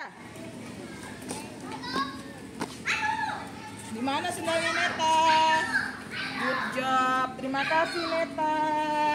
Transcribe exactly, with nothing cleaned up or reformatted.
Di mana sendalnya Neta? Good job. Terima kasih Neta.